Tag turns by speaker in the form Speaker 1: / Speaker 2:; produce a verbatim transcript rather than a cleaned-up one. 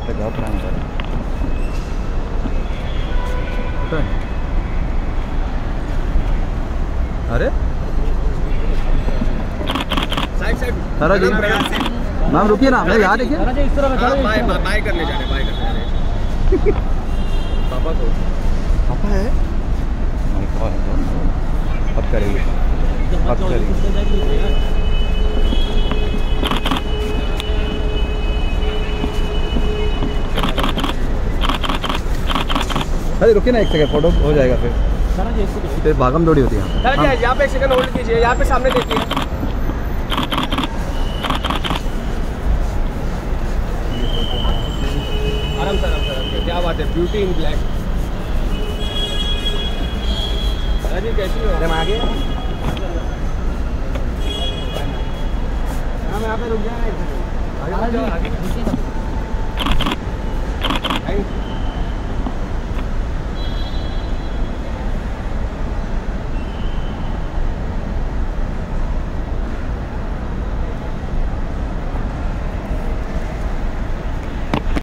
Speaker 1: लगाओ प्राइम पर अरे
Speaker 2: साइड साइड
Speaker 1: सर जी मैम रुकिए ना, मैं यहाँ देखिए
Speaker 2: इस तरह बाय बाय करने जा रहे बाय करने जा रहे पापा को
Speaker 1: पापा है अब करेंगे अब करेंगे अरे रुकिए ना एक सेकंड, फोटो हो जाएगा फिर फिर भागम दौड़ी होती है।
Speaker 2: सर जी यहाँ पे एक सेकंड होल्ड कीजिए, यहाँ पे सामने देखिए। आराम से आराम से आराम से, क्या बात है, ब्यूटी इन ब्लैक। सर जी कैसी हो? हम आगे हम यहाँ पे रुक जाए, आगे